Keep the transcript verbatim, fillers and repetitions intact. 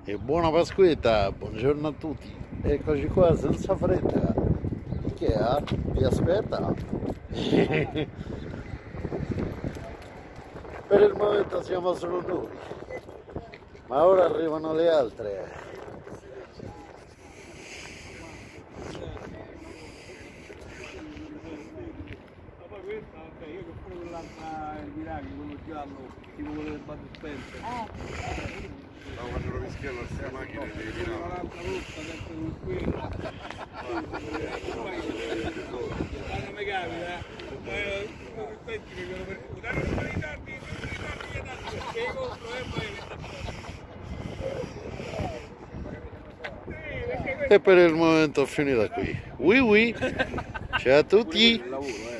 E buona Pasquetta, buongiorno a tutti. Eccoci qua senza fretta. Che ha? Vi aspetta? Per il momento siamo solo noi. Ma ora arrivano le altre. Ma poi questa, vabbè, io che pure quell'altra il miracolo, quello giallo, tipo quello del battistente. No, quando lo mischiano a queste macchine devi tirare. Un'altra rotta, sempre con quella. Ma non mi capita, eh. Ma io, questi mi vengono per dare un po' di tardi, un po' di tardi, che tanto, perché contro è E per il momento ho finito qui. Oui oui. Ciao a tutti. lavoro, eh.